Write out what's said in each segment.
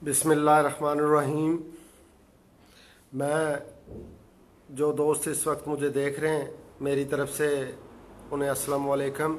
بسم اللہ الرحمن الرحیم۔ میں جو دوست اس وقت مجھے دیکھ رہے ہیں میری طرف سے انہیں السلام علیکم۔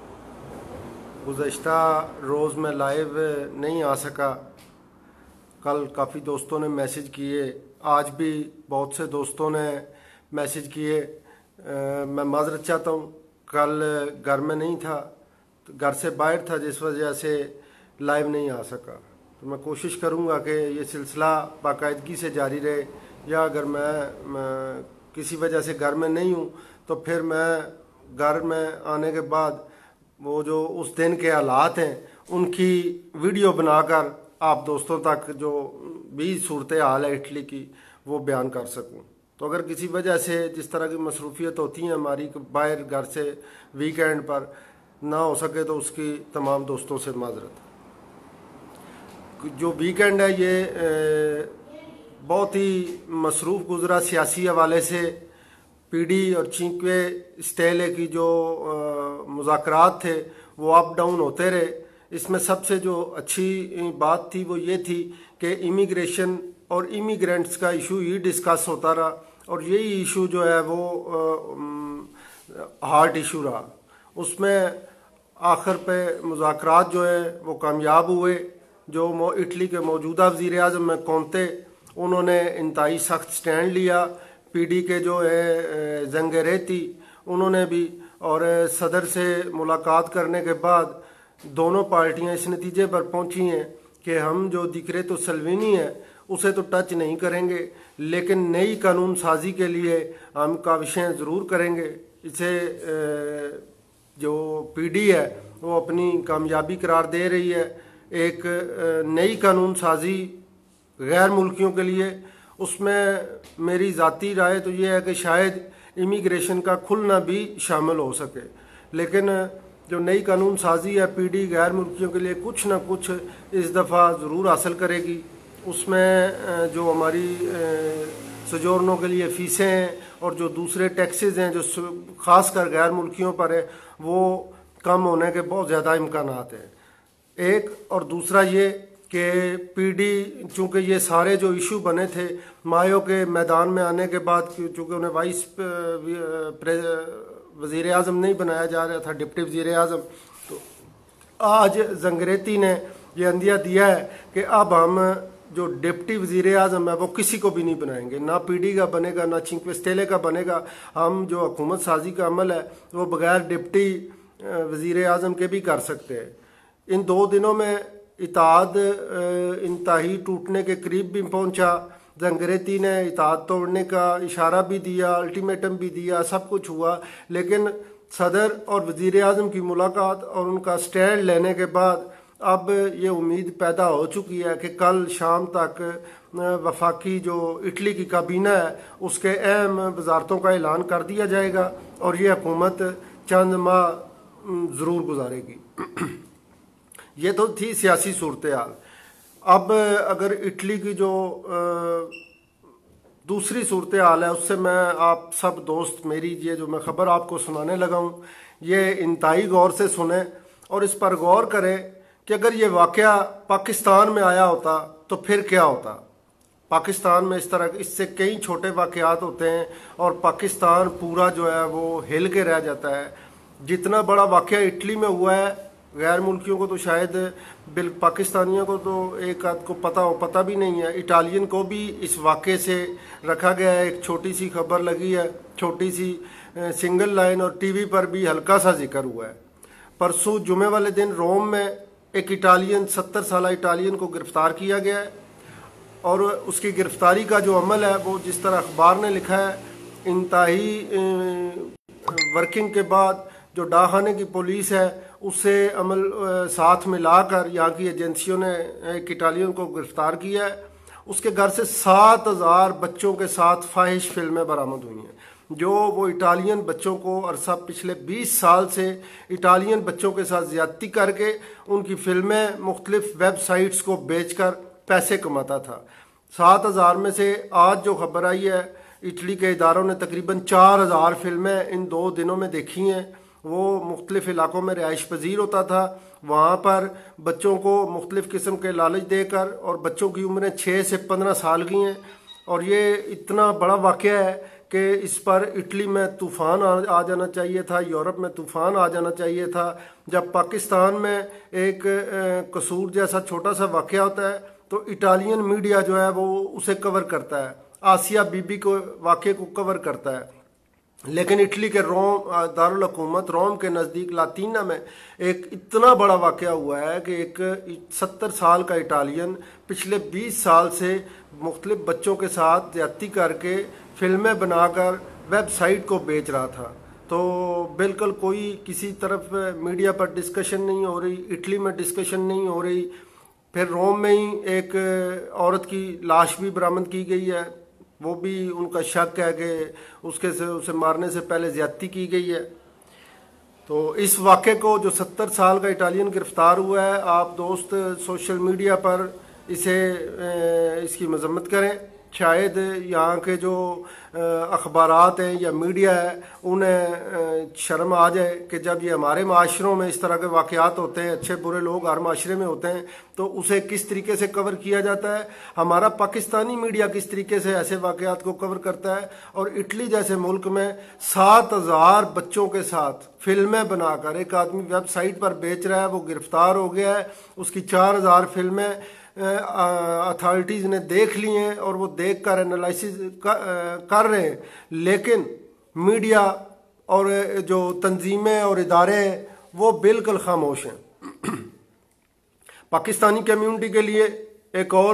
گزشتہ روز میں لائیو نہیں آ سکا، کل کافی دوستوں نے میسج کیے، آج بھی بہت سے دوستوں نے میسج کیے۔ میں معذرت چاہتا ہوں، کل گھر میں نہیں تھا، گھر سے باہر تھا، جس وجہ سے لائیو نہیں آ سکا۔ تو میں کوشش کروں گا کہ یہ سلسلہ باقاعدگی سے جاری رہے، یا اگر میں کسی وجہ سے گھر میں نہیں ہوں تو پھر میں گھر میں آنے کے بعد وہ جو اس دن کے حالات ہیں ان کی ویڈیو بنا کر آپ دوستوں تک جو بھی صورتحال ہے اٹلی کی وہ بیان کر سکوں۔ تو اگر کسی وجہ سے جس طرح کی مصروفیت ہوتی ہیں ہماری باہر گھر سے ویکینڈ پر نہ ہو سکے تو اس کی تمام دوستوں سے معذرت۔ جو ویکینڈ ہے یہ بہت ہی مصروف گزرا سیاسی حوالے سے۔ پی ڈی اور چینکوے اسٹیلے کی جو مذاکرات تھے وہ اپ ڈاؤن ہوتے رہے۔ اس میں سب سے جو اچھی بات تھی وہ یہ تھی کہ امیگریشن اور امیگرینٹس کا ایشو ہی ڈسکس ہوتا رہا، اور یہی ایشو جو ہے وہ ہارٹ ایشو رہا۔ اس میں آخر پہ مذاکرات جو ہے وہ کامیاب ہوئے۔ جو اٹلی کے موجودہ وزیر اعظم میں کونتے، انہوں نے انتہائی سخت سٹینڈ لیا۔ پی ڈی کے جو ہے زنگریتی انہوں نے بھی، اور صدر سے ملاقات کرنے کے بعد دونوں پارٹیاں اس نتیجے پر پہنچی ہیں کہ ہم جو ڈیکریٹو سلوینی ہے اسے تو ٹچ نہیں کریں گے، لیکن نئی قانون سازی کے لیے ہم کاوشیں ضرور کریں گے۔ اسے جو پی ڈی ہے وہ اپنی کامیابی قرار دے رہی ہے۔ ایک نئی قانون سازی غیر ملکیوں کے لیے، اس میں میری ذاتی رائے تو یہ ہے کہ شاید امیگریشن کا کھلنا بھی شامل ہو سکے، لیکن جو نئی قانون سازی ہے پی ڈی غیر ملکیوں کے لیے کچھ نہ کچھ اس دفعہ ضرور حاصل کرے گی۔ اس میں جو ہماری سجورنوں کے لیے فیسیں ہیں اور جو دوسرے ٹیکسز ہیں جو خاص کر غیر ملکیوں پر ہے وہ کم ہونے کے بہت زیادہ امکانات ہیں۔ ایک اور دوسرا یہ کہ پی ڈی چونکہ یہ سارے جو ایشو بنے تھے مایو کے میدان میں آنے کے بعد، چونکہ انہیں وائس وزیر اعظم نہیں بنایا جا رہا تھا، ڈپٹی وزیر اعظم، تو آج زنگریتی نے یہ عندیہ دیا ہے کہ اب ہم جو ڈپٹی وزیر اعظم ہے وہ کسی کو بھی نہیں بنائیں گے، نہ پی ڈی کا بنے گا نہ چینکوے اسٹیلے کا بنے گا۔ ہم جو حکومت سازی کا عمل ہے وہ بغیر ڈپٹی وزیر اعظم کے بھی کر سکتے ہیں۔ ان 2 دنوں میں اتحاد انتہائی ٹوٹنے کے قریب بھی پہنچا۔ زنگریتی نے اتحاد توڑنے کا اشارہ بھی دیا، الٹیمیٹم بھی دیا، سب کچھ ہوا، لیکن صدر اور وزیر اعظم کی ملاقات اور ان کا سٹینڈ لینے کے بعد اب یہ امید پیدا ہو چکی ہے کہ کل شام تک وفاقی جو اٹلی کی کابینہ ہے اس کے اہم وزارتوں کا اعلان کر دیا جائے گا اور یہ حکومت چند ماہ ضرور گزارے گی۔ یہ تو تھی سیاسی صورتحال۔ اب اگر اٹلی کی جو دوسری صورتحال ہے اس سے میں آپ سب دوست میری یہ جو میں خبر آپ کو سنانے لگا ہوں یہ انتہائی غور سے سنیں اور اس پر غور کریں کہ اگر یہ واقعہ پاکستان میں آیا ہوتا تو پھر کیا ہوتا۔ پاکستان میں اس سے کئی چھوٹے واقعات ہوتے ہیں اور پاکستان پورا جو ہے وہ ہل کے رہ جاتا ہے۔ جتنا بڑا واقعہ اٹلی میں ہوا ہے غیر ملکیوں کو تو شاید پاکستانیوں کو تو ایک آدھ کو پتہ بھی نہیں ہے۔ اٹالین کو بھی اس واقعے سے رکھا گیا ہے، ایک چھوٹی سی خبر لگی ہے، چھوٹی سی سنگل لائن، اور ٹی وی پر بھی ہلکا سا ذکر ہوا ہے۔ پرسوں جمعے والے دن روم میں ایک اٹالین 70 سالہ اٹالین کو گرفتار کیا گیا ہے، اور اس کی گرفتاری کا جو عمل ہے وہ جس طرح اخبار نے لکھا ہے انتہائی ورکنگ کے بعد جو ڈاکخانے کی پولیس ہے اسے عمل ساتھ ملا کر یہاں کی ایجنسیوں نے ایک اٹالین کو گرفتار کیا ہے۔ اس کے گھر سے 7000 بچوں کے ساتھ فاحش فلمیں برآمد ہوئی ہیں، جو وہ اٹالین بچوں کو عرصہ پچھلے 20 سال سے اٹالین بچوں کے ساتھ زیادتی کر کے ان کی فلمیں مختلف ویب سائٹس کو بیچ کر پیسے کماتا تھا۔ 7000 میں سے آج جو خبر آئی ہے اٹلی کے اداروں نے تقریباً 4000 فلمیں ان 2 دنوں میں دیکھی ہیں، وہ مختلف علاقوں میں رہائش پذیر ہوتا تھا. وہاں پر بچوں کو مختلف قسم کے لالچ دے کر، اور بچوں کی عمریں 6 سے 15 سال کی ہیں، اور یہ اتنا بڑا واقعہ ہے کہ اس پر اٹلی میں طوفان آ جانا چاہیے تھا، یورپ میں طوفان آ جانا چاہیے تھا. جب پاکستان میں ایک قصور جیسا چھوٹا سا واقعہ ہوتا ہے تو اٹالین میڈیا جو ہے وہ اسے کور کرتا ہے، آسیہ بی بی کو واقعے کو کور کرتا ہے. لیکن اٹلی کے روم دارالحکومت روم کے نزدیک لاتینا میں ایک اتنا بڑا واقعہ ہوا ہے کہ ایک 70 سال کا اٹالین پچھلے 20 سال سے مختلف بچوں کے ساتھ زیادتی کر کے فلمیں بنا کر ویب سائٹ کو بیچ رہا تھا. تو بالکل کوئی کسی طرف میڈیا پر ڈسکشن نہیں ہو رہی، اٹلی میں ڈسکشن نہیں ہو رہی. پھر روم میں ہی ایک عورت کی لاش بھی برآمد کی گئی ہے، وہ بھی ان کا شک ہے کہ اسے مارنے سے پہلے زیادتی کی گئی ہے. تو اس واقعے کو جو 70 سال کا اٹالین گرفتار ہوا ہے، آپ دوست سوشل میڈیا پر اس کی مذمت کریں. شاید یہاں کے جو اخبارات ہیں یا میڈیا ہے انہیں شرم آ جائے کہ جب یہ ہمارے معاشروں میں اس طرح کے واقعات ہوتے ہیں، اچھے برے لوگ ہر معاشرے میں ہوتے ہیں، تو اسے کس طریقے سے کور کیا جاتا ہے. ہمارا پاکستانی میڈیا کس طریقے سے ایسے واقعات کو کور کرتا ہے. اور اٹلی جیسے ملک میں 7000 بچوں کے ساتھ فلمیں بنا کر ایک آدمی ویب سائٹ پر بیچ رہا ہے، وہ گرفتار ہو گیا ہے. اس کی 4000 فلمیں اتھارٹیز نے دیکھ لی ہیں اور وہ دیکھ کر انالائسس کر رہے ہیں، لیکن میڈیا اور جو تنظیمیں اور ادارے ہیں وہ بالکل خاموش ہیں. پاکستانی کمیونٹی کے لیے ایک اور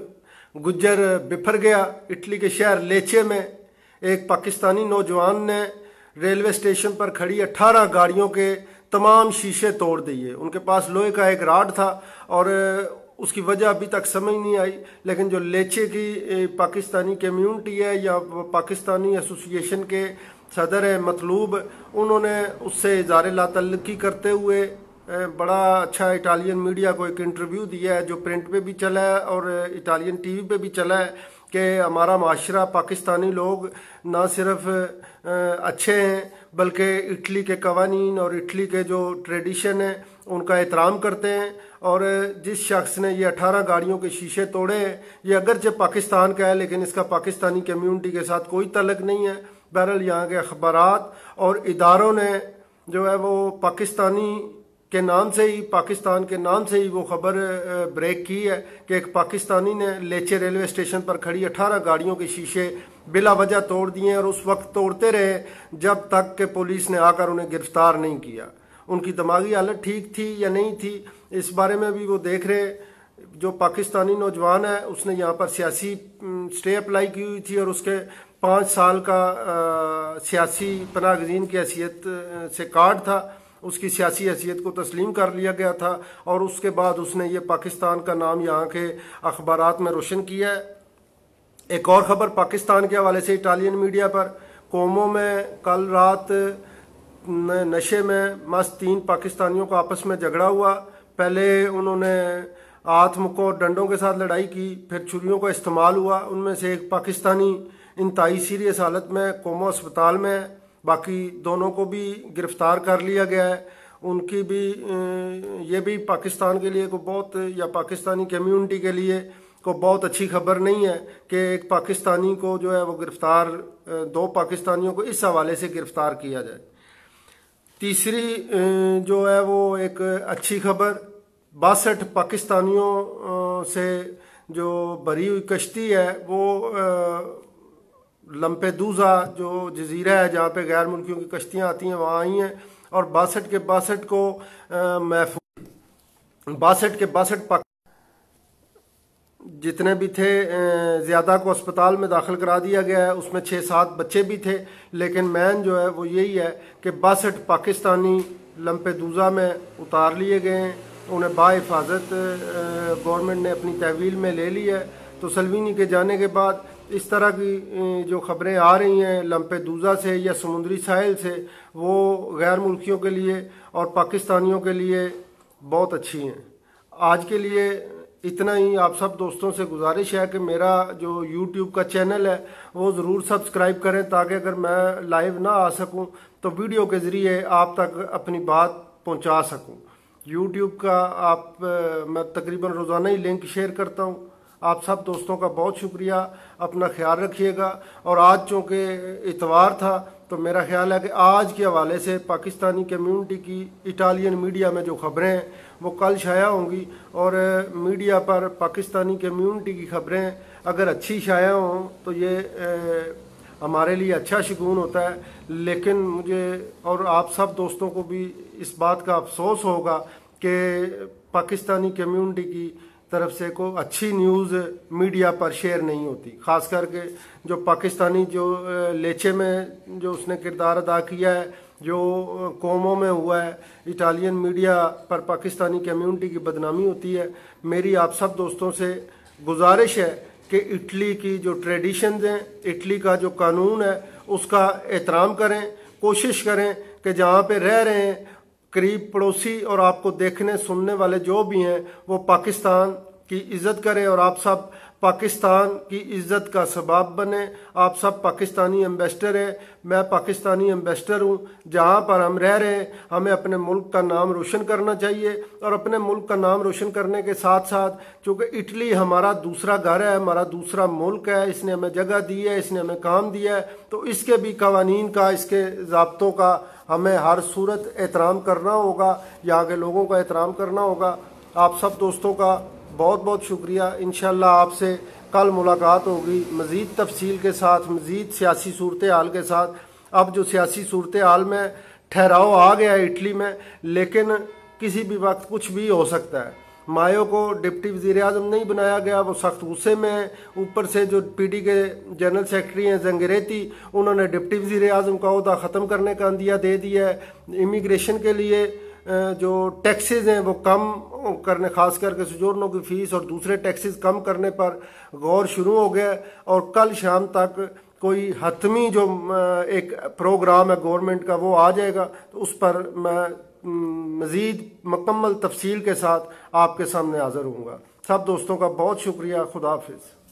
گجر بفر گیا. اٹلی کے شہر لیچے میں ایک پاکستانی نوجوان نے ریلوے اسٹیشن پر کھڑی 18 گاڑیوں کے تمام شیشے توڑ دیے. ان کے پاس لوہے کا ایک راڈ تھا اور اس کی وجہ ابھی تک سمجھ نہیں آئی، لیکن جو لیچے کی پاکستانی کمیونٹی ہے یا پاکستانی ایسوسی ایشن کے صدر ہیں مطلوب، انہوں نے اس سے اظہار لا تعلقی کرتے ہوئے بڑا اچھا اٹالین میڈیا کو ایک انٹرویو دیا ہے جو پرنٹ پہ بھی چلا ہے اور اٹالین ٹی وی پہ بھی چلا ہے کہ ہمارا معاشرہ، پاکستانی لوگ نہ صرف اچھے ہیں بلکہ اٹلی کے قوانین اور اٹلی کے جو ٹریڈیشن ہیں ان کا احترام کرتے ہیں. اور جس شخص نے یہ 18 گاڑیوں کے شیشے توڑے ہیں، یہ اگرچہ پاکستان کا ہے لیکن اس کا پاکستانی کمیونٹی کے ساتھ کوئی تعلق نہیں ہے. بہرحال یہاں کے اخبارات اور اداروں نے جو ہے وہ پاکستانی کے نام سے ہی، پاکستان کے نام سے ہی وہ خبر بریک کی ہے کہ ایک پاکستانی نے لیچے ریلوے اسٹیشن پر کھڑی 18 گاڑیوں کے شیشے بلا وجہ توڑ دیے اور اس وقت توڑتے رہے جب تک کہ پولیس نے آ کر انہیں گرفتار نہیں کیا. ان کی دماغی حالت ٹھیک تھی یا نہیں تھی اس بارے میں بھی وہ دیکھ رہے. جو پاکستانی نوجوان ہے اس نے یہاں پر سیاسی سٹے اپلائی کی ہوئی تھی اور اس کے 5 سال کا سیاسی پناہ گزین کی حیثیت سے کارڈ تھا. اس کی سیاسی حیثیت کو تسلیم کر لیا گیا تھا اور اس کے بعد اس نے یہ پاکستان کا نام یہاں کے اخبارات میں روشن کیا ہے. ایک اور خبر پاکستان کے حوالے سے اٹالین میڈیا پر، کومو میں کل رات نشے میں مست 3 پاکستانیوں کا آپس میں جھگڑا ہوا. پہلے انہوں نے ہاتھ مکوں اور ڈنڈوں کے ساتھ لڑائی کی، پھر چھریوں کا استعمال ہوا. ان میں سے ایک پاکستانی انتہائی سیریس حالت میں کومو اسپتال میں ہے، باقی دونوں کو بھی گرفتار کر لیا گیا ہے. ان کی بھی یہ بھی پاکستان کے لیے کو بہت، یا پاکستانی کمیونٹی کے لیے کو بہت اچھی خبر نہیں ہے کہ ایک پاکستانی کو جو ہے وہ گرفتار، 2 پاکستانیوں کو اس حوالے سے گرفتار کیا جائے. تیسری جو ہے وہ ایک اچھی خبر، 62 پاکستانیوں سے جو بری ہوئی کشتی ہے وہ لمپیدوزا جو جزیرہ ہے جہاں پہ غیر ملکیوں کی کشتیاں آتی ہیں وہاں آئی ہیں، اور 62 کے 62 کو محفوظ 62 کے 62 جتنے بھی تھے زیادہ کو اسپتال میں داخل کرا دیا گیا ہے. اس میں 6-7 بچے بھی تھے، لیکن مین جو ہے وہ یہی ہے کہ 62 پاکستانی لمپیدوزا میں اتار لیے گئے ہیں. انہیں بحفاظت گورنمنٹ نے اپنی تحویل میں لے لی ہے. تو سلوینی کے جانے کے بعد اس طرح کی جو خبریں آ رہی ہیں لمپیدوزا سے یا سمندری ساحل سے، وہ غیر ملکیوں کے لیے اور پاکستانیوں کے لیے بہت اچھی ہیں. آج کے لیے इतना ही आप सब दोस्तों से गुजारिश है कि मेरा जो यूट्यूब का चैनल है वो ज़रूर सब्सक्राइब करें, ताकि अगर मैं लाइव ना आ सकूं तो वीडियो के ज़रिए आप तक अपनी बात पहुंचा सकूं। यूट्यूब का मैं तकरीबन रोज़ाना ही लिंक शेयर करता हूं। आप सब दोस्तों का बहुत शुक्रिया, अपना ख्याल रखिएगा। और आज चूँकि इतवार था तो मेरा ख्याल है कि आज के हवाले से पाकिस्तानी कम्युनिटी की इटालियन मीडिया में जो खबरें हैं वो कल शाया होंगी, और मीडिया पर पाकिस्तानी कम्युनिटी की खबरें अगर अच्छी शाया हों तो ये हमारे लिए अच्छा शगुन होता है। लेकिन मुझे और आप सब दोस्तों को भी इस बात का अफसोस होगा कि पाकिस्तानी कम्युनिटी की तरफ से कोई अच्छी न्यूज़ मीडिया पर शेयर नहीं होती, ख़ास करके जो पाकिस्तानी जो लेचे में जो उसने किरदार अदा किया है, जो कौमों में हुआ है, इटालियन मीडिया पर पाकिस्तानी कम्युनिटी की बदनामी होती है। मेरी आप सब दोस्तों से गुजारिश है कि इटली की जो ट्रेडिशंस हैं, इटली का जो कानून है उसका एहतराम करें। कोशिश करें कि जहाँ पे रह रहे हैं करीब पड़ोसी और आपको देखने सुनने वाले जो भी हैं वो पाकिस्तान की इज़्ज़त करें, और आप सब पाकिस्तान की इज़्ज़त का सबब बने। आप सब पाकिस्तानी एम्बेसडर हैं, मैं पाकिस्तानी एम्बेसडर हूँ। जहाँ पर हम रह रहे हैं हमें अपने मुल्क का नाम रोशन करना चाहिए, और अपने मुल्क का नाम रोशन करने के साथ साथ चूँकि इटली हमारा दूसरा घर है, हमारा दूसरा मुल्क है, इसने हमें जगह दी है, इसने हमें काम दिया है, तो इसके भी कवानीन का, इसके ज़ाब्तों का हमें हर सूरत एहतराम करना होगा, यहाँ के लोगों का एहतराम करना होगा। आप सब दोस्तों का बहुत बहुत शुक्रिया। इंशाल्लाह आपसे कल मुलाकात होगी मज़ीद तफसील के साथ, मज़ीद सियासी सूरत हाल के साथ। अब जो सियासी सूरत हाल में ठहराव आ गया है इटली में, लेकिन किसी भी वक्त कुछ भी हो सकता है। मायो को डिप्टी वज़ीर आज़म नहीं बनाया गया, वो सख्त गुस्से में है। ऊपर से जो पीडी के जनरल सेक्रेटरी हैं ज़ंगरेती, उन्होंने डिप्टी वज़ीर आज़म का ओहदा ख़त्म करने का अंदिया दे दिया है। इमिग्रेशन के लिए जो टैक्सेस हैं वो कम करने, ख़ास करके सोजोर्नो की फ़ीस और दूसरे टैक्सेस कम करने पर गौर शुरू हो गया, और कल शाम तक कोई हतमी जो एक प्रोग्राम है गवर्नमेंट का वो आ जाएगा, तो उस पर मैं मज़ीद मुकम्मल तफसील के साथ आपके सामने हाज़िर होऊंगा। सब दोस्तों का बहुत शुक्रिया। खुदा हाफिज़।